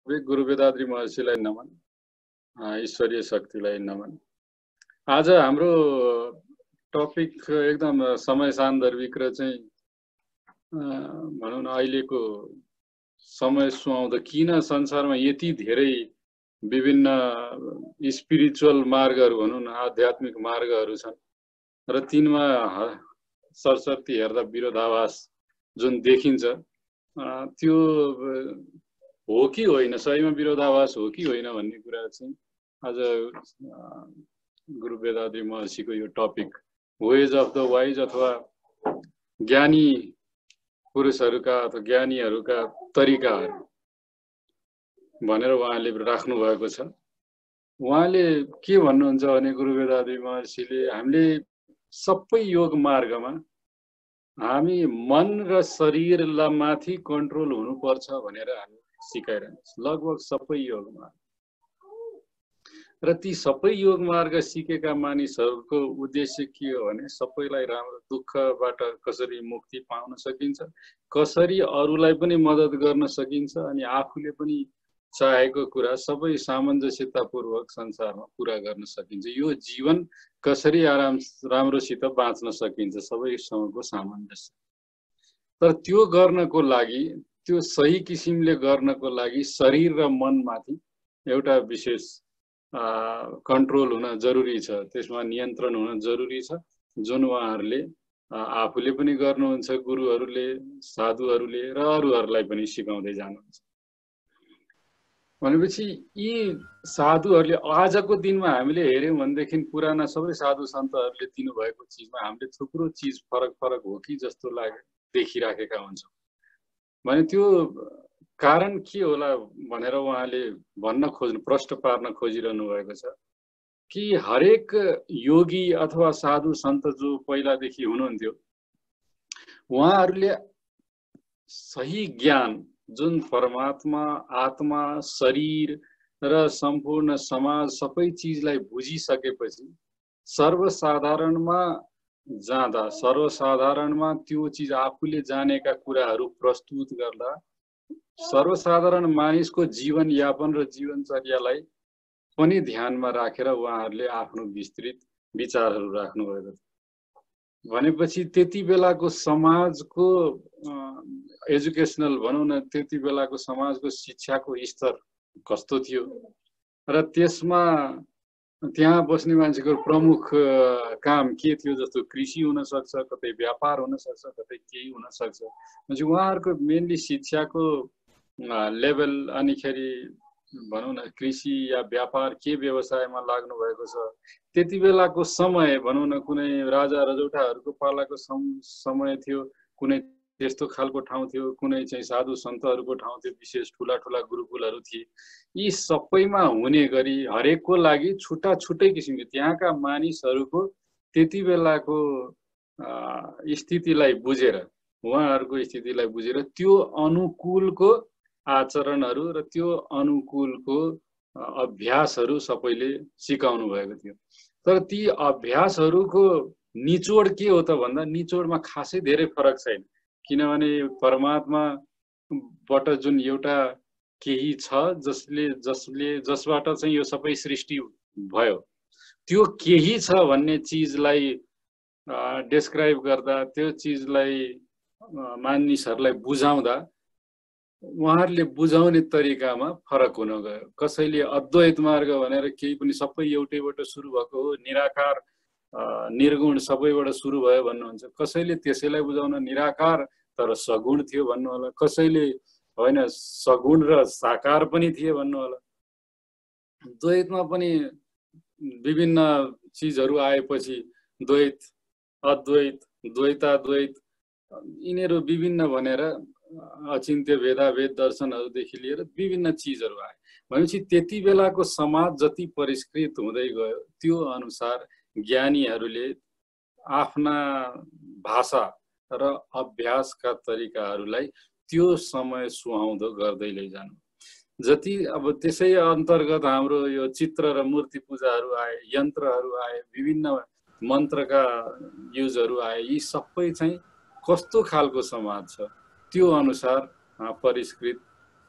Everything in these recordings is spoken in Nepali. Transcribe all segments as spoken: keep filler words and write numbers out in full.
गुरु वेदाद्री महर्षिलाई नमन, ईश्वरीय शक्तिलाई नमन। आज हाम्रो टपिक एकदम समय सान्दर्भिक र चाहिँ भनौँ न अहिलेको समय सुहाउँदो किन संसारमा यति धेरै विभिन्न स्पिरिचुअल मार्गहरू भनौँ न आध्यात्मिक मार्गहरू छन् र तिनमा सरसर्ती हेर्दा विरोधाभास जुन देखिन्छ त्यो हो कि होइन, सहीमा विरोधाभास हो कि होइन भन्ने कुरा चाहिँ आज गुरु वेदाद्री महर्षिको यो topic ways of the wise अथवा ज्ञानी पुरुषहरूका अथवा ज्ञानीहरूका तरिकाहरू भनेर उहाँले राख्नु भएको छ। उहाँले के भन्नुहुन्छ भने गुरु वेदाद्री महर्षिले हामीले सबै योग मार्गमा हामी मन र शरीरलाई माथि कन्ट्रोल हुनुपर्छ भनेर हामी सिकाइरहन्छ लगभग सबै योग मार्ग। र ती सबै योग मार्ग सिकेका मानिसहरूको उद्देश्य के हो भने सबैलाई राम्रो दुःखबाट कसरी मुक्ति पाउन सकिन्छ, कसरी अरूलाई पनि मद्दत गर्न सकिन्छ अनि आफूले पनि चाहेको कुरा सबै सामञ्जस्यतापूर्वक संसारमा पुरा गर्न सकिन्छ। यो जीवन कसरी आराम राम्रोसित बाँच्न सकिन्छ सबैसँगको सामञ्जस्य। तर त्यो गर्नको लागि, त्यो सही किसिमले गर्नको लागि शरीर र मनमाथि एउटा विशेष कन्ट्रोल हुन जरुरी छ, त्यसमा नियन्त्रण हुन जरुरी छ, जुन उहाँहरूले आफूले पनि गर्नुहुन्छ, गुरुहरूले, साधुहरूले र अरूहरूलाई पनि सिकाउँदै जानुहुन्छ। भनेपछि यी साधुहरूले आजको दिनमा हामीले हेर्यौँ भनेदेखि पुराना सबै साधु सन्तहरूले दिनुभएको चिजमा हामीले थुप्रो चिज फरक फरक हो कि जस्तो लागे देखिराखेका हुन्छौँ। भने त्यो कारण के होला भनेर उहाँले भन्न खोज्नु प्रश्न पार्न खोजिरहनु भएको छ कि हरेक योगी अथवा साधु सन्त जो पहिलादेखि हुनुहुन्थ्यो उहाँहरूले सही ज्ञान जुन परमात्मा, आत्मा, शरीर र सम्पूर्ण समाज सबै चिजलाई बुझिसकेपछि सर्वसाधारणमा जाँदा सर्वसाधारणमा त्यो चिज आफूले जानेका कुराहरू प्रस्तुत गर्दा सर्वसाधारण मानिसको जीवन यापन र जीवनचर्यालाई पनि ध्यानमा राखेर उहाँहरूले आफ्नो विस्तृत विचारहरू राख्नुभएको छ। भनेपछि त्यति बेलाको समाजको एजुकेसनल भनौँ न, त्यति बेलाको समाजको शिक्षाको स्तर कस्तो थियो र त्यसमा त्यहाँ बस्ने मान्छेको प्रमुख काम के थियो, जस्तो कृषि हुन सक्छ, कतै व्यापार हुन सक्छ, कतै केही हुन सक्छ। म्हणजे उहाँहरूको मेनली शिक्षाको लेभल अनिखेरि भनौँ न कृषि या व्यापार के व्यवसायमा लाग्नु भएको छ। त्यति बेलाको समय भनौँ न कुनै राजा रजौटाहरूको पालाको समय थियो, कुनै त्यस्तो खालको ठाउँ थियो, कुनै चाहिँ साधु सन्तहरूको ठाउँ थियो, विशेष ठुला ठुला गुरुकुलहरू थिए। यी सबैमा हुने गरी हरेकको लागि छुट्टा छुट्टै किसिमको त्यहाँका मानिसहरूको त्यति बेलाको स्थितिलाई बुझेर, उहाँहरूको स्थितिलाई बुझेर त्यो अनुकूलको आचरणहरू र त्यो अनुकूलको अभ्यासहरू सबैले सिकाउनु भएको थियो। तर ती अभ्यासहरूको निचोड के हो त भन्दा निचोडमा खासै धेरै फरक छैन, किनभने परमात्माबाट जुन एउटा केही छ जसले जसले जसबाट चाहिँ यो सबै सृष्टि भयो, त्यो केही छ भन्ने चिजलाई डेस्क्राइब गर्दा, त्यो चिजलाई मानिसहरूलाई बुझाउँदा उहाँहरूले बुझाउने तरिकामा फरक हुन गयो। कसैले अद्वैत मार्ग भनेर केही पनि सबै एउटैबाट सुरु भएको हो, निराकार निर्गुण सबैबाट सुरु भयो भन्नुहुन्छ। कसैले त्यसैलाई बुझाउन निराकार तर सगुण थियो भन्नु होला, कसैले होइन सगुण र साकार पनि थिए भन्नु होला। द्वैतमा पनि विभिन्न चिजहरू आएपछि द्वैत, अद्वैत, द्वैताद्वैत यिनीहरू विभिन्न भनेर अचिन्त्य भेदाभेद दर्शनहरूदेखि लिएर विभिन्न चिजहरू आए। भनेपछि त्यति बेलाको समाज जति परिष्कृत हुँदै गयो त्यो अनुसार ज्ञानीहरूले आफ्ना भाषा र अभ्यासका तरिकाहरूलाई त्यो समय सुहाउँदो गर्दै लैजानु। जति अब त्यसै अन्तर्गत हाम्रो यो चित्र र मूर्ति पूजाहरू आए, यन्त्रहरू आए, विभिन्न मन्त्रका युजहरू आए, यी सबै चाहिँ कस्तो खालको समाज छ त्यो अनुसार परिष्कृत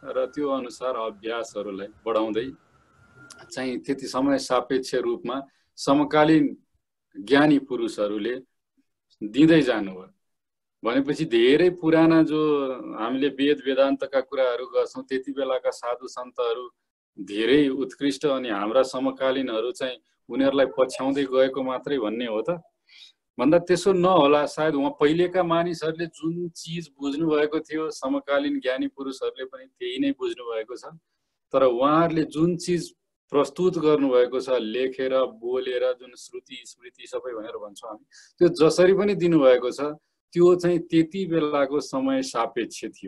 र त्यो अनुसार अभ्यासहरूलाई बढाउँदै चाहिँ त्यति समय सापेक्ष रूपमा समकालीन ज्ञानी पुरुषहरूले दिँदै जानुभयो। भनेपछि धेरै पुराना जो हामीले वेद वेदान्तका कुराहरू गर्छौँ त्यति बेलाका साधु सन्तहरू धेरै उत्कृष्ट अनि हाम्रा समकालीनहरू चाहिँ उनीहरूलाई पछ्याउँदै गएको मात्रै भन्ने हो त? भन्दा त्यसो नहोला। सायद उहाँ पहिलेका मानिसहरूले जुन चिज बुझ्नु भएको थियो समकालीन ज्ञानी पुरुषहरूले पनि त्यही नै बुझ्नु भएको छ। तर उहाँहरूले जुन चिज प्रस्तुत गर्नुभएको छ लेखेर बोलेर, जुन श्रुति स्मृति सबै भनेर भन्छौँ हामी, त्यो जसरी पनि दिनुभएको छ त्यो चाहिँ त्यति बेलाको समय सापेक्ष थियो।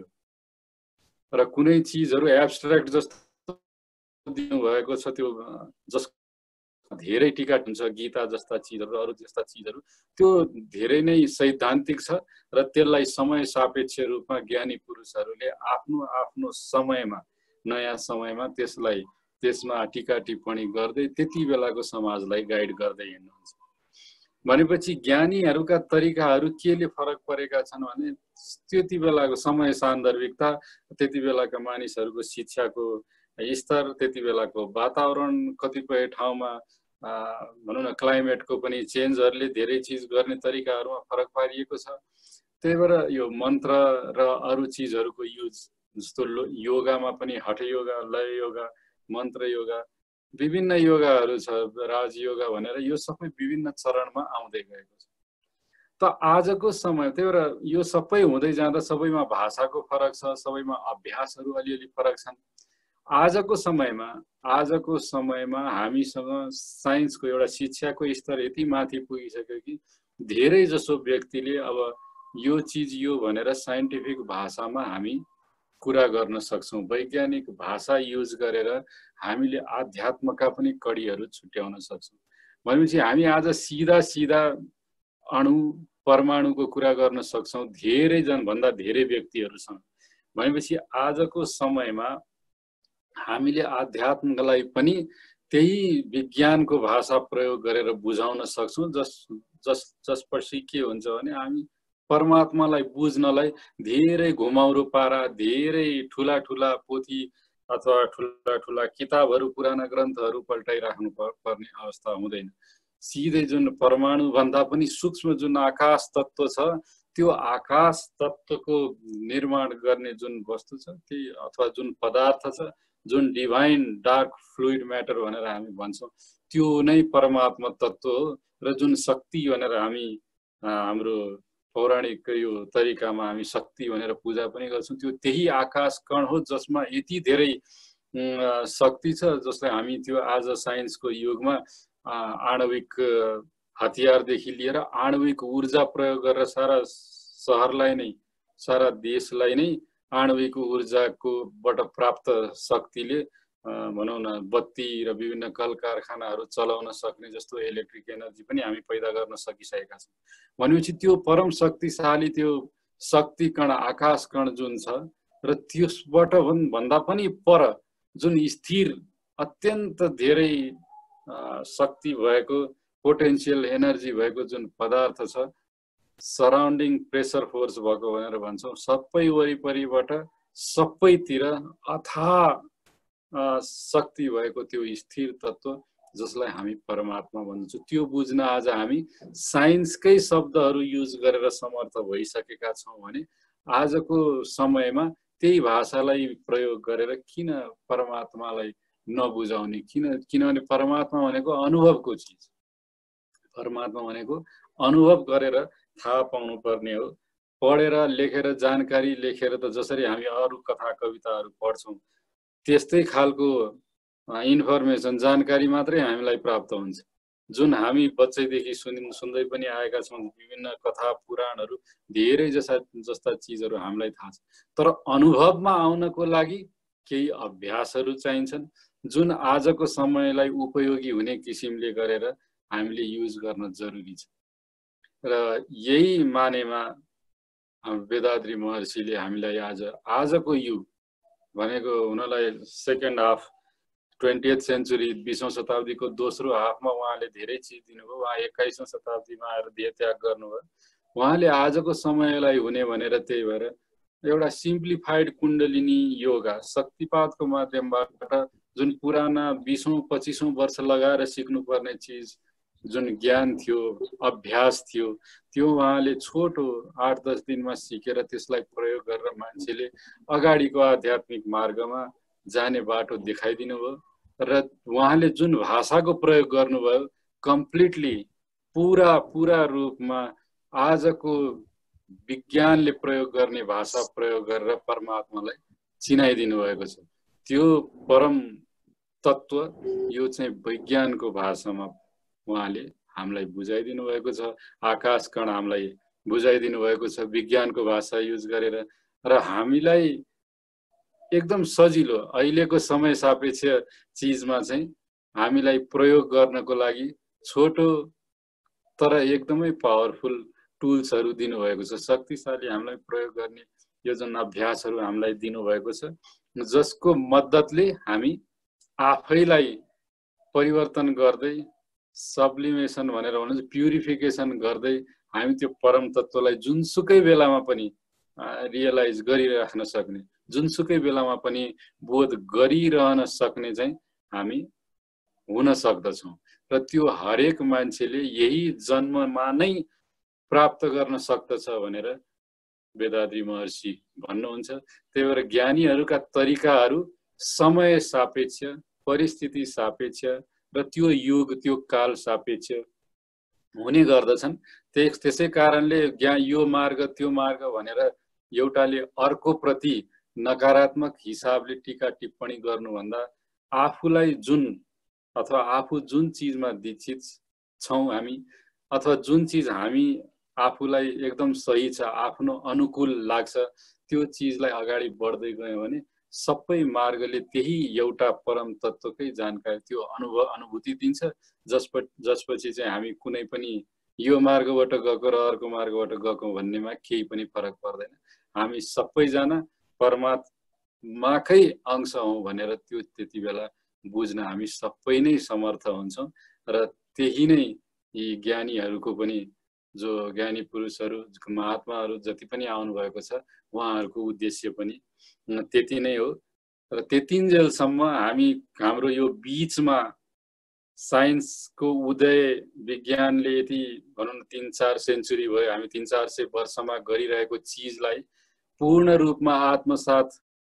र कुनै चिजहरू एब्स्ट्र्याक्ट जस्तो दिनुभएको छ त्यो जस धेरै टीका हुन्छ, गीता जस्ता चिजहरू अरू जस्ता चिजहरू, त्यो धेरै नै सैद्धान्तिक छ र त्यसलाई समय सापेक्ष रूपमा ज्ञानी पुरुषहरूले आफ्नो आफ्नो समयमा नयाँ समयमा त्यसलाई त्यसमा टीका टिप्पणी गर्दै त्यति बेलाको समाजलाई गाइड गर्दै हिँड्नुहुन्छ। भनेपछि ज्ञानीहरूका तरिकाहरू केले फरक परेका छन् भने त्यति बेलाको समय सान्दर्भिकता, त्यति बेलाका मानिसहरूको शिक्षाको स्तर, त्यति बेलाको वातावरण, कतिपय ठाउँमा भनौँ न क्लाइमेटको पनि चेन्जहरूले धेरै चिज गर्ने तरिकाहरूमा फरक पारिएको छ। त्यही भएर यो मन्त्र र अरू चिजहरूको युज, जस्तो योगामा पनि हठ योगा, लय योगा, मन्त्र योगा, विभिन्न योगाहरू छ, राज योगा भनेर, यो सबै विभिन्न चरणमा आउँदै गएको छ। त आजको समय, त्यही भएर यो सबै हुँदै जाँदा सबैमा भाषाको फरक छ, सबैमा अभ्यासहरू अलिअलि फरक छन्। आजको समयमा आजको समयमा हामीसँग साइन्सको एउटा शिक्षाको स्तर यति माथि पुगिसक्यो कि धेरै जसो व्यक्तिले अब यो चिज यो भनेर साइन्टिफिक भाषामा हामी कुरा गर्न सक्छौँ। वैज्ञानिक भाषा युज गरेर हामीले आध्यात्मका पनि कडीहरू छुट्याउन सक्छौँ। भनेपछि हामी आज सिधा सिधा अणु परमाणुको कुरा गर्न सक्छौँ धेरै जनभन्दा धेरै व्यक्तिहरूसँग। भनेपछि आजको समयमा हामीले आध्यात्मलाई पनि त्यही विज्ञानको भाषा प्रयोग गरेर बुझाउन सक्छौँ। जस जस जसपछि के हुन्छ भने हामी परमात्मालाई बुझ्नलाई धेरै घुमाउरो पारा, धेरै ठुला ठुला पोथी अथवा ठुला ठुला किताबहरू, पुराना ग्रन्थहरू पल्टाइराख्नु पर्ने अवस्था हुँदैन। सिधै जुन परमाणु भन्दा पनि सूक्ष्म जुन आकाश तत्त्व छ, त्यो आकाश तत्त्वको निर्माण गर्ने जुन वस्तु छ त्यही, अथवा जुन पदार्थ छ, जुन डिभाइन डार्क फ्लुइड म्याटर भनेर हामी भन्छौँ, त्यो नै परमात्मा तत्त्व हो। र जुन शक्ति भनेर हामी हाम्रो पौराणिक यो तरिकामा हामी शक्ति भनेर पूजा पनि गर्छौँ, त्यो त्यही आकाश कण हो जसमा यति धेरै शक्ति छ जसलाई हामी त्यो आज साइन्सको युगमा आणविक हतियारदेखि लिएर आणविक ऊर्जा प्रयोग गरेर सारा सहरलाई नै, सारा देशलाई नै आणविक ऊर्जाको बाट प्राप्त शक्तिले भनौँ न बत्ती र विभिन्न कल कारखानाहरू चलाउन सक्ने जस्तो इलेक्ट्रिक एनर्जी पनि हामी पैदा गर्न सकिसकेका छौँ। भनेपछि त्यो परम शक्तिशाली त्यो शक्ति कण, आकाश कण जुन छ र त्यसबाट भन्दा पनि पर जुन स्थिर अत्यन्त धेरै शक्ति भएको, पोटेन्सियल एनर्जी भएको जुन पदार्थ छ, सराउन्डिङ प्रेसर फोर्स भएको भनेर भन्छौँ, सबै वरिपरिबाट सबैतिर अथाह शक्ति भएको त्यो स्थिर तत्त्व जसलाई हामी परमात्मा भन्छौँ, त्यो बुझ्न आज हामी साइन्सकै शब्दहरू युज गरेर समर्थ भइसकेका छौँ भने आजको समयमा त्यही भाषालाई प्रयोग गरेर किन परमात्मालाई नबुझाउने? किन किनभने परमात्मा भनेको अनुभवको चिज, परमात्मा भनेको अनुभव गरेर थाहा पाउनु पर्ने हो। पढेर लेखेर जानकारी लेखेर त जसरी हामी अरू कथा कविताहरू पढ्छौँ त्यस्तै खालको इन्फर्मेसन जानकारी मात्रै हामीलाई प्राप्त हुन्छ। जुन हामी बच्चैदेखि सुनि सुन्दै पनि आएका छौँ, विभिन्न कथा पुराणहरू धेरै जस्ता जस्ता चिजहरू हामीलाई थाहा छ। तर अनुभवमा आउनको लागि केही अभ्यासहरू चाहिन्छन् जुन आजको समयलाई उपयोगी हुने किसिमले गरेर हामीले युज गर्न जरुरी छ। र यही मानेमा वेदाद्री महर्षिले हामीलाई आज आजको युग भनेको हुनलाई सेकेन्ड हाफ ट्वेन्टिएथ सेन्चुरी, बीसौँ शताब्दीको दोस्रो हाफमा उहाँले धेरै चिज दिनुभयो। उहाँ एक्काइसौँ शताब्दीमा आएर देह त्याग गर्नुभयो। उहाँले आजको समयलाई हुने भनेर त्यही भएर एउटा सिम्प्लिफाइड कुण्डलिनी योगा शक्तिपातको माध्यमबाट जुन पुराना बीसौं पच्चीसौं वर्ष लगाएर सिक्नुपर्ने चिज जुन ज्ञान थियो अभ्यास थियो त्यो उहाँले छोटो आठ दस दिनमा सिकेर त्यसलाई प्रयोग गरेर मान्छेले अगाडिको आध्यात्मिक मार्गमा जाने बाटो देखाइदिनु भयो र उहाँले जुन भाषाको प्रयोग गर्नुभयो कम्प्लिटली पुरा पुरा रूपमा आजको विज्ञानले प्रयोग गर्ने भाषा प्रयोग गरेर परमात्मालाई चिनाइदिनु भएको छ। त्यो परम तत्त्व यो चाहिँ विज्ञानको भाषामा उहाँले हामीलाई बुझाइदिनु भएको छ। आकाश कण हामीलाई बुझाइदिनु भएको छ विज्ञानको भाषा युज गरेर र हामीलाई एकदम सजिलो अहिलेको समय सापेक्ष चिजमा चाहिँ हामीलाई प्रयोग गर्नको लागि छोटो तर एकदमै पावरफुल टुल्सहरू दिनुभएको छ। शक्तिशाली हामीलाई प्रयोग गर्ने यो जुन अभ्यासहरू हामीलाई दिनुभएको छ जसको मद्दतले हामी आफैलाई परिवर्तन गर्दै सब्लिमेसन भनेर भन्छ प्युरिफिकेसन गर्दै हामी त्यो परम तत्त्वलाई जुनसुकै बेलामा पनि रियलाइज गरिराख्न सक्ने जुनसुकै बेलामा पनि बोध गरिरहन सक्ने चाहिँ हामी हुन सक्दछौँ र त्यो हरेक मान्छेले यही जन्ममा नै प्राप्त गर्न सक्दछ भनेर वेदाद्री महर्षि भन्नुहुन्छ। त्यही भएर ज्ञानीहरूका तरिकाहरू समय सापेक्ष परिस्थिति सापेक्ष र त्यो युग त्यो काल सापेक्ष हुने गर्दछन्। त्यसै कारणले ज्ञान यो मार्ग त्यो मार्ग भनेर एउटाले अर्को प्रति नकारात्मक हिसाबले टीका टिप्पणी गर्नुभन्दा आफूलाई जुन अथवा आफू जुन चिजमा दीक्षित छौँ हामी अथवा जुन चिज हामी आफूलाई एकदम सही छ आफ्नो अनुकूल लाग्छ त्यो चिजलाई अगाडि बढ्दै गयो भने सबै मार्गले त्यही एउटा परम तत्त्वकै जानकारी त्यो अनुभव अनुभूति दिन्छ जसपछि जसपछि चाहिँ हामी कुनै पनि यो मार्गबाट गएको र अर्को मार्गबाट गएको भन्नेमा केही पनि फरक पर्दैन। हामी सबैजना परमात्माकै अंश हौं भनेर त्यो त्यति बेला बुझ्न हामी सबै नै समर्थ हुन्छौं र त्यही नै यी ज्ञानीहरूको पनि जो ज्ञानी पुरुषहरू महात्माहरू जति पनि आउनु भएको छ उहाँहरूको उद्देश्य पनि त्यति नै हो र त्यतिन्जेलसम्म हामी हाम्रो यो बीचमा साइन्सको उदय विज्ञानले यति भनौं न तीन चार सेन्चुरी भयो हामी तीन चार सय वर्षमा गरिरहेको चिजलाई पूर्ण रूपमा आत्मसात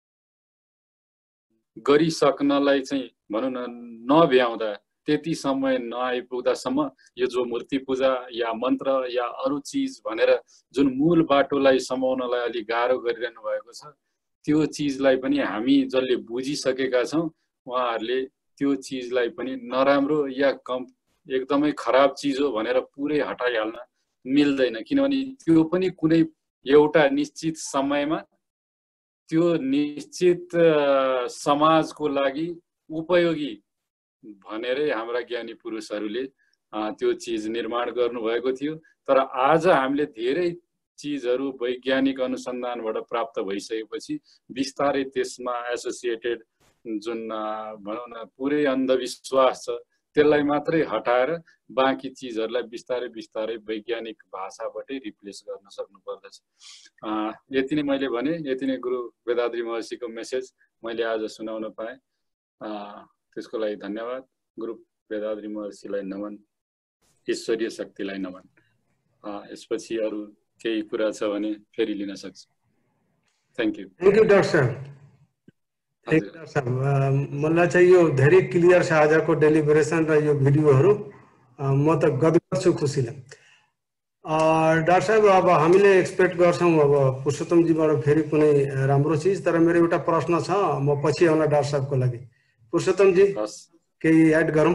गरिसक्नलाई चाहिँ भनौं न नभ्याउँदा त्यति समय नआइपुग्दासम्म यो जो मूर्ति पूजा या मन्त्र या अरु चिज भनेर जुन मूल बाटोलाई समाउनलाई अलि गाह्रो गरिरहनु भएको छ त्यो चिजलाई पनि हामी जसले बुझिसकेका छौं उहाँहरूले त्यो चिजलाई पनि नराम्रो या कम एकदमै खराब चिज हो भनेर पुरै हटाइहाल्न मिल्दैन किनभने त्यो पनि कुनै एउटा निश्चित समयमा त्यो निश्चित समाजको लागि उपयोगी भनेरै हाम्रा ज्ञानी पुरुषहरूले त्यो चिज निर्माण गर्नुभएको थियो। तर आज हामीले धेरै चिजहरू वैज्ञानिक अनुसन्धानबाट प्राप्त भइसकेपछि बिस्तारै त्यसमा एसोसिएटेड जुन भनौं न पुरै अन्धविश्वास छ त्यसलाई मात्रै हटाएर बाँकी चिजहरूलाई बिस्तारै बिस्तारै वैज्ञानिक भाषाबाटै रिप्लेस गर्न सक्नु पर्दछ। यति नै मैले भने यति नै गुरु वेदाद्री महर्षिको मेसेज मैले आज सुनाउन पाएँ त्यसको लागि धन्यवाद। गुरु वेदाद्री महर्षिलाई नमन ईश्वरीय शक्तिलाई नमन। यसपछि अरु केही कुरा छ भने फेरि लिन सक्छु। Thank you. Thank you doctor साहब। थ्यांक यू डाक्टर साहब। मलाई चाहिँ यो धेरै क्लियर छ आजको डेलिभरेसन र यो भिडियोहरु म त गदगद छु खुसीले। डाक्टर साहब अब हामीले एक्सपेक्ट गर्छौं अब पुरुषोत्तम जीबाट फेरि कुनै राम्रो चीज तर मेरो एउटा प्रश्न छ म पछि आउला डाक्टर साहबको लागि। पुरुषोत्तम जी केही एड गरौँ?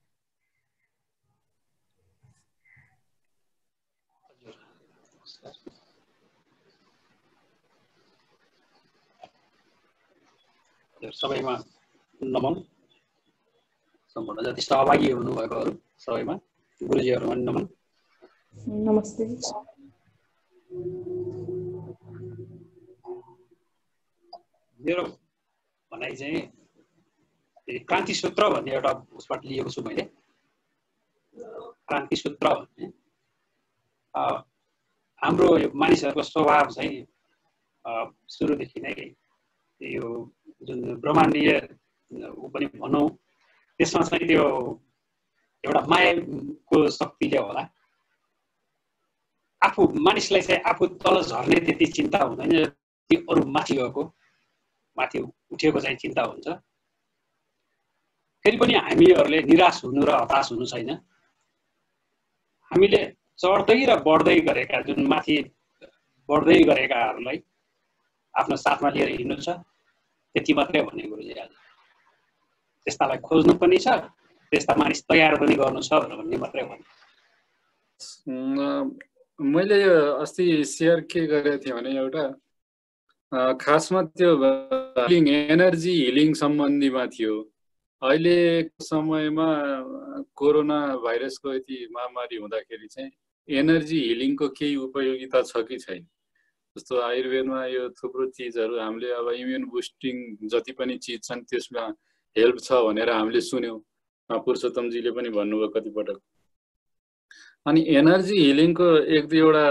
सबैमा नमन। सम्पूर्ण जति सहभागी हुनुभएकोहरू सबैमा गुरुजीहरुमा नमन। नमस्ते। मेरो भनाइ चाहिँ क्रान्ति सूत्र भन्ने एउटा उसबाट लिएको छु मैले। क्रान्ति सूत्र भन्ने हाम्रो मानिसहरूको स्वभाव चाहिँ सुरुदेखि नै यो जुन ब्रह्माण्डीय ऊ पनि भनौँ त्यसमा चाहिँ त्यो एउटा मायाको शक्तिले होला आफू मानिसलाई चाहिँ आफू तल झर्ने त्यति चिन्ता हुँदैन त्यो अरू माथि गएको माथि उठेको चाहिँ चिन्ता हुन्छ फेरि पनि हामीहरूले निराश हुनु र हताश हुनु छैन हामीले चढ्दै र बढ्दै गरेका जुन माथि बढ्दै गरेकाहरूलाई आफ्नो साथमा लिएर हिँड्नु छ त्यति मात्रै भन्ने गुरुजी आज त्यस्तालाई खोज्नु पनि छ त्यस्ता मानिस तयार पनि गर्नु छ भन्ने मात्रै भन्नु मैले अस्ति सेयर के गरेको थिएँ भने एउटा खासमा त्यो हिलिङ एनर्जी हिलिङ सम्बन्धीमा थियो अहिलेको समयमा कोरोना भाइरसको यति महामारी हुँदाखेरि चाहिँ एनर्जी हिलिङको केही उपयोगिता छ कि छैन जस्तो आयुर्वेदमा यो थुप्रो चिजहरू हामीले अब इम्युन बुस्टिङ जति पनि चिज छन् त्यसमा हेल्प छ भनेर हामीले सुन्यौँ पुरुषोत्तमजीले पनि भन्नुभयो कतिपटक अनि एनर्जी हिलिङको एक दुईवटा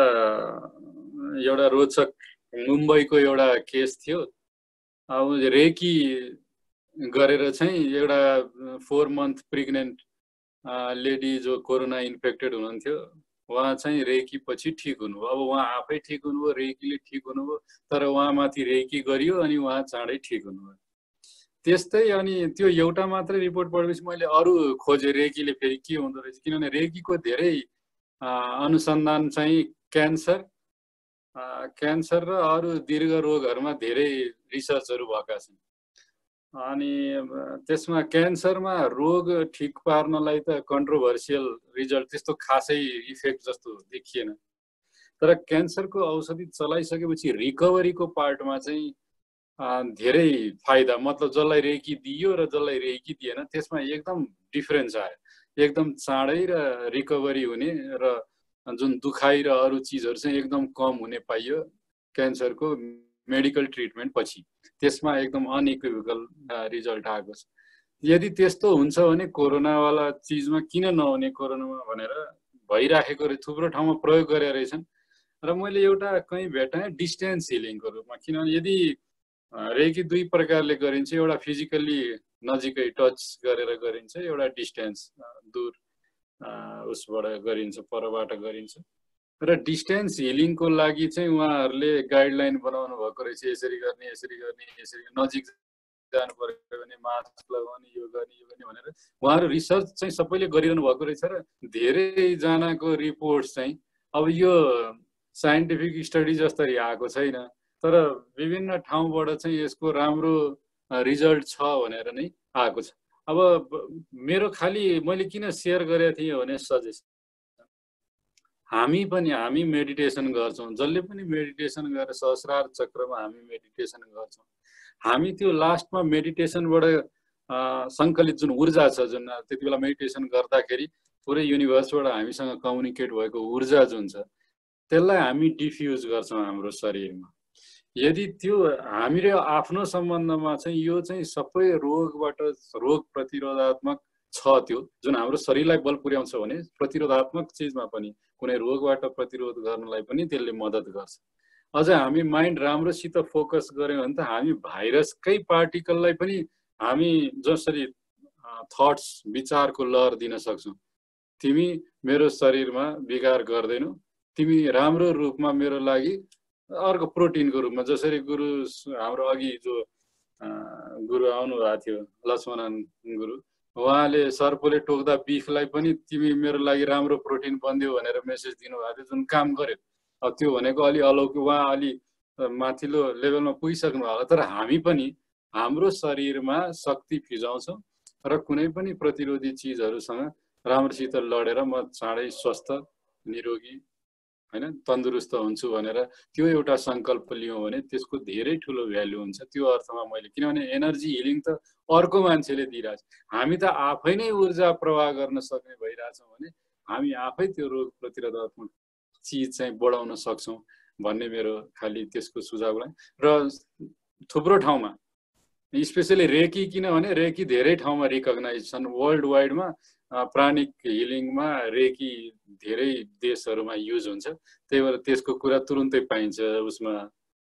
एउटा रोचक मुम्बईको एउटा केस थियो अब रेकी गरेर चाहिँ एउटा फोर मन्थ प्रेग्नेन्ट लेडी जो कोरोना इन्फेक्टेड हुनुहुन्थ्यो उहाँ चाहिँ रेकी पछि ठिक हुनुभयो अब उहाँ आफै ठिक हुनुभयो रेकीले ठिक हुनुभयो तर उहाँमाथि रेकी गरियो अनि उहाँ चाँडै ठिक हुनुभयो त्यस्तै अनि त्यो एउटा मात्रै रिपोर्ट पढेपछि मैले अरू खोजेँ रेकीले फेरि के हुँदो रहेछ किनभने रेकीको धेरै अनुसन्धान चाहिँ क्यान्सर क्यान्सर र अरू दीर्घ रोगहरूमा धेरै रिसर्चहरू भएका छन् अनि त्यसमा क्यान्सरमा रोग ठिक पार्नलाई त कन्ट्रोभर्सियल रिजल्ट त्यस्तो खासै इफेक्ट जस्तो देखिएन तर क्यान्सरको औषधि चलाइसकेपछि रिकभरीको पार्टमा चाहिँ धेरै फाइदा मतलब जसलाई रेकी दियो र जसलाई रेकी दिएन त्यसमा एकदम डिफरेन्स आयो एकदम चाँडै र रिकभरी हुने र जुन दुखाइ र अरू चिजहरू चाहिँ एकदम कम हुने पाइयो क्यान्सरको मेडिकल ट्रिटमेन्ट पछि त्यसमा एकदम अनइक्विभोकल रिजल्ट आएको छ यदि त्यस्तो हुन्छ भने कोरोनावाला चिजमा किन नहुने कोरोनामा भनेर भइराखेको थुप्रो ठाउँमा प्रयोग गरेका रहेछन् र मैले एउटा कहीँ भेटाएँ डिस्टेन्स हिलिङको रूपमा किनभने यदि रेकी दुई प्रकारले गरिन्छ एउटा फिजिकल्ली नजिकै टच गरेर गरिन्छ एउटा डिस्टेन्स दूर उसबाट गरिन्छ परबाट गरिन्छ र डिस्टेन्स हिलिङको लागि चाहिँ उहाँहरूले गाइडलाइन बनाउनु भएको रहेछ यसरी गर्ने यसरी गर्ने यसरी नजिक जानु पर्यो भने मास्क लगाउने यो गर्ने यो गर्ने भनेर उहाँहरू रिसर्च चाहिँ सबैले गरिरहनु भएको रहेछ र धेरैजनाको रिपोर्ट्स चाहिँ अब यो साइन्टिफिक स्टडी जस्तरी आएको छैन तर विभिन्न ठाउँबाट चाहिँ यसको राम्रो रिजल्ट छ भनेर नै आएको छ अब मेरो खाली मैले किन सेयर गरेको थिएँ भने सजेस्ट हामी पनि हामी मेडिटेसन गर्छौँ जसले पनि मेडिटेसन गरेर सहस्रार चक्रमा हामी मेडिटेसन गर्छौँ हामी त्यो लास्टमा मेडिटेसनबाट सङ्कलित जुन ऊर्जा छ जुन त्यति बेला मेडिटेसन गर्दाखेरि पुरै युनिभर्सबाट हामीसँग कम्युनिकेट भएको ऊर्जा जुन छ त्यसलाई हामी डिफ्युज गर्छौँ हाम्रो शरीरमा यदि त्यो हामीले आफ्नो सम्बन्धमा चाहिँ यो चाहिँ सबै रोगबाट रोग प्रतिरोधात्मक छ त्यो जुन हाम्रो शरीरलाई बल पुर्याउँछ भने प्रतिरोधात्मक चिजमा पनि कुनै रोगबाट प्रतिरोध गर्नलाई पनि त्यसले मद्दत गर्छ अझ हामी माइन्ड राम्रोसित फोकस गर्यौँ भने त हामी भाइरसकै पार्टिकललाई पनि हामी जसरी थट्स विचारको लहर दिन सक्छौँ तिमी मेरो शरीरमा विकार गर्दैनौ तिमी राम्रो रूपमा मेरो लागि अर्को प्रोटिनको रूपमा जसरी गुरु हाम्रो अघि जो गुरु आउनु भएको थियो लक्ष्मणन गुरु उहाँले सर्पले टोक्दा बिखलाई पनि तिमी मेरो लागि राम्रो प्रोटिन बनिदियो भनेर मेसेज दिनुभएको थियो जुन काम गर्यो अब त्यो भनेको अलि अलौकिक उहाँ अलि माथिल्लो लेभलमा पुगिसक्नु होला तर हामी पनि हाम्रो शरीरमा शक्ति फिजाउँछौँ र कुनै पनि प्रतिरोधी चिजहरूसँग राम्रोसित लडेर म चाँडै स्वस्थ निरोगी हैन तन्दुरुस्त हुन्छु भनेर त्यो एउटा संकल्प लियौँ भने त्यसको धेरै ठुलो भ्यालु हुन्छ त्यो अर्थमा मैले किनभने एनर्जी हिलिङ त अर्को मान्छेले दिइरहेछ हामी त आफै नै ऊर्जा प्रवाह गर्न सक्ने भइरहेछौँ भने हामी आफै त्यो रोग प्रतिरोधात्मक चिज चाहिँ बढाउन सक्छौँ भन्ने मेरो खाली त्यसको सुझाव र थुप्रो ठाउँमा स्पेशली रेकी किनभने रेकी धेरै ठाउँमा रिकग्नाइज छन् वर्ल्ड वाइडमा प्राणिक हिलिङमा रेकी धेरै देशहरूमा युज हुन्छ त्यही भएर त्यसको कुरा तुरुन्तै पाइन्छ उसमा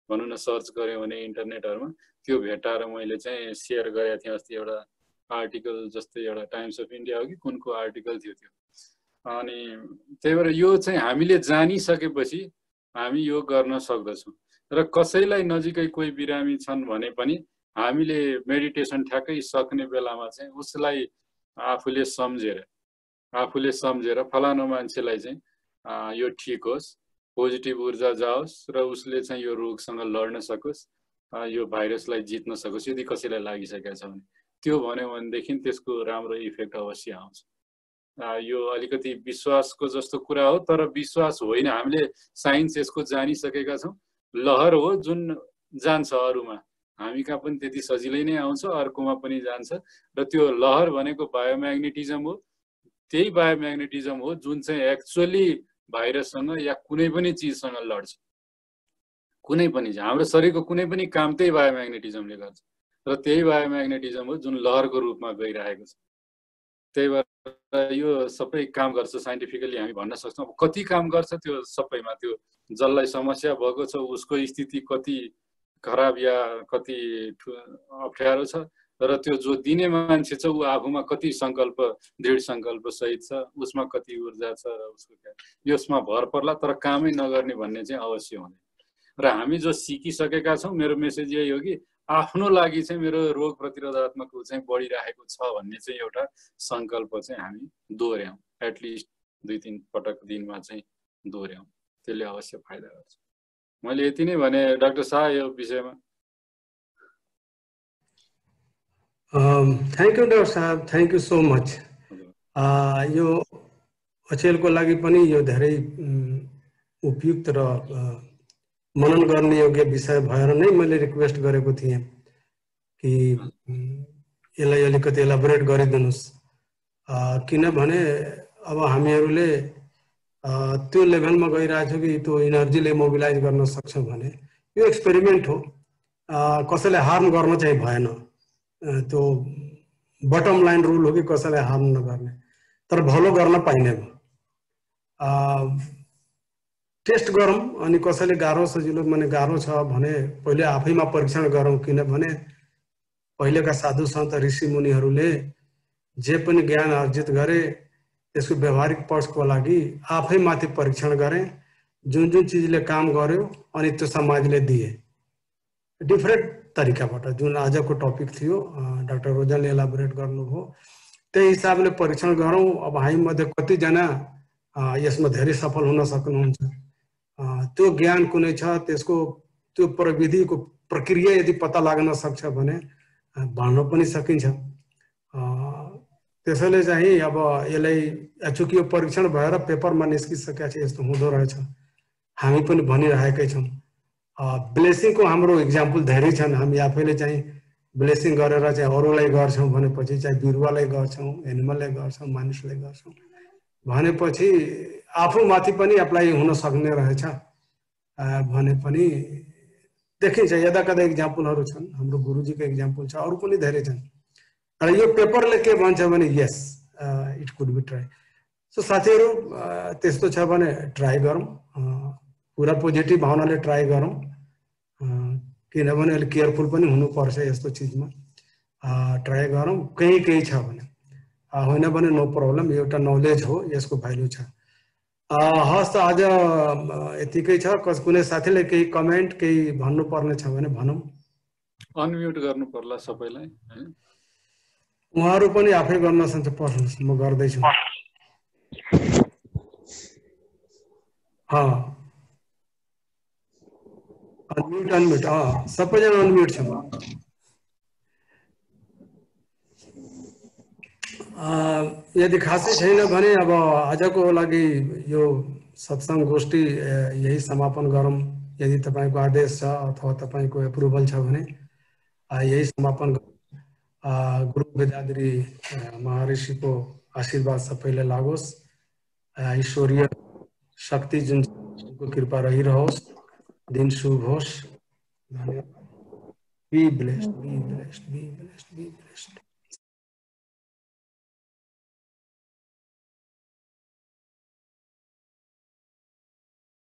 भनौँ न सर्च गऱ्यौँ भने इन्टरनेटहरुमा त्यो भेटाएर मैले चाहिँ शेयर गरेको थिएँ अस्ति एउटा आर्टिकल जस्तै एउटा टाइम्स अफ इन्डिया हो कि कुनको आर्टिकल थियो त्यो। अनि त्यही भएर यो चाहिँ हामीले जानिसकेपछि हामी यो गर्न सक्दछौँ र कसैलाई नजिकै कोही बिरामी छन् भने पनि हामीले मेडिटेसन ठ्याक्कै सक्ने बेलामा चाहिँ उसलाई आफूले सम्झेर आफूले सम्झेर फलानु मान्छेलाई चाहिँ यो ठिक होस्, पोजिटिभ ऊर्जा जाओस् र उसले चाहिँ यो रोगसँग लड्न सकोस्, यो भाइरसलाई जित्न सकोस्। यदि कसैलाई लागिसकेको छ भने त्यो भन्यो भनेदेखि त्यसको राम्रो इफेक्ट अवश्य आउँछ। यो अलिकति विश्वासको जस्तो कुरा हो, तर विश्वास होइन, हामीले साइन्स यसको जानिसकेका छौँ। लहर हो जुन जान्छ अरूमा, हामी कहाँ पनि त्यति सजिलै नै आउँछ, अर्कोमा पनि जान्छ र त्यो लहर भनेको बायोम्याग्नेटिजम हो। त्यही बायोम्याग्नेटिजम हो जुन चाहिँ एक्चुअली भाइरससँग या कुनै पनि चिजसँग लड्छ। कुनै पनि हाम्रो शरीरको कुनै पनि काम त्यही बायोम्याग्नेटिजमले गर्छ र त्यही बायोम्याग्नेटिजम हो जुन लहरको रूपमा गइरहेको छ। त्यही भएर यो सबै काम गर्छ साइन्टिफिकली हामी भन्न सक्छौँ। कति काम गर्छ त्यो सबैमा, त्यो जसलाई समस्या भएको छ उसको स्थिति कति खराब या कति अप्ठ्यारो छ र त्यो जो दिने मान्छे छ ऊ आफूमा कति सङ्कल्प दृढ सङ्कल्प सहित छ, उसमा कति ऊर्जा छ र उसको क्या यसमा भर पर्ला। तर कामै नगर्ने भन्ने चाहिँ अवश्य हुँदैन। र हामी जो सिकिसकेका छौँ, मेरो मेसेज यही हो कि आफ्नो लागि चाहिँ मेरो रोग प्रतिरोधात्मक चाहिँ बढिरहेको छ भन्ने चाहिँ एउटा सङ्कल्प चाहिँ हामी दोहोऱ्याउँ, एटलिस्ट दुई तिन पटक दिनमा चाहिँ दोहोऱ्याउँ, त्यसले अवश्य फाइदा गर्छ। मैले यति नै भने डाक्टर शाह यो विषयमा। थ्याङ्क यू डाक्टर साहब, थ्याङ्क यू सो मच। यो अचेलको लागि पनि यो धेरै उपयुक्त र मनन गर्ने योग्य विषय भएर नै मैले रिक्वेस्ट गरेको थिएँ कि यसलाई अलिकति एलाबोरेट गरिदिनुहोस्, किनभने अब हामीहरूले त्यो लेभलमा गइरहेछौँ कि त्यो इनर्जीले मोबिलाइज गर्न सक्छौँ भने यो एक्सपेरिमेन्ट हो, कसैलाई हार्म गर्न चाहिँ भएन। त्यो बटम लाइन रुल हो कि कसैलाई हार्म नगर्ने, तर भलो गर्न पाइने भयो। टेस्ट गरौँ, अनि कसैले गाह्रो सजिलो माने गाह्रो छ भने पहिले आफैमा परीक्षण गरौँ, किनभने पहिलेका साधु सन्त ऋषि मुनिहरूले जे पनि ज्ञान अर्जित गरे त्यसको व्यवहारिक पक्षको लागि आफैमाथि परीक्षण गरे। जुन जुन चिजले काम गर्यो अनि त्यो समाजले दिए डिफरेन्ट तरिकाबाट। जुन आजको टपिक थियो डाक्टर रोजनले एलाबोरेट गर्नुभयो, त्यही हिसाबले परीक्षण गरौँ। अब हामीमध्ये कतिजना यसमा धेरै सफल हुन सक्नुहुन्छ, त्यो ज्ञान कुनै छ, त्यसको त्यो प्रविधिको प्रक्रिया यदि पत्ता लाग्न सक्छ भने भन्न पनि सकिन्छ। त्यसैले चाहिँ अब यसलाई चूँकि यो परीक्षण भएर पेपरमा निस्किसकेको छ, यस्तो हुँदो रहेछ, हामी पनि भनिरहेकै छौँ। ब्लेसिङको हाम्रो इक्जाम्पल धेरै छन्। हामी आफैले चाहिँ ब्लेसिङ गरेर चाहिँ अरूलाई गर्छौँ भनेपछि, चाहिँ बिरुवालाई गर्छौँ, एनिमललाई गर्छौँ, मानिसलाई गर्छौँ भनेपछि आफूमाथि पनि एप्लाई हुन सक्ने रहेछ भने पनि देखिन्छ। यदा कदा इक्जाम्पलहरू छन्, हाम्रो गुरुजीको इक्जाम्पल छ, अरू पनि धेरै छन्। र यो पेपरले के भन्छ भने yes it could be try. So साथीहरू त्यस्तो छ भने ट्राई गरौँ, पुरा पोजिटिभ भावनाले ट्राई गरौँ, किनभने अलिक केयरफुल पनि हुनुपर्छ यस्तो चिजमा। ट्राई गरौँ, केही केही छ भने, होइन भने नो प्रब्लम, एउटा नलेज हो, यसको भ्यालु छ। हस् त आज यतिकै छ। कस कुनै साथीले केही कमेन्ट केही भन्नुपर्ने छ भने भनौँ। अनम्युट गर्नु पर्ला सबैलाई, उहाँहरू पनि आफै गर्न सक्छ। पर्नुहोस्, म गर्दैछु। अनम्युट अनम्युट सबैजना अनम्युट छ। यदि खासै छैन भने अब आजको लागि यो सत्सङ्ग गोष्ठी यही समापन गरौँ। यदि तपाईँको आदेश छ अथवा तपाईँको एप्रुभल छ भने यही समापन गरौँ। गुरु वेदाद्री महर्षिको आशीर्वाद सबैलाई लागोस्। ईश्वरीय शक्ति जुन को कृपा रहिरहोस्। दिन शुभ होस्। धन्यवाद। Be blessed, be blessed, be blessed, be blessed.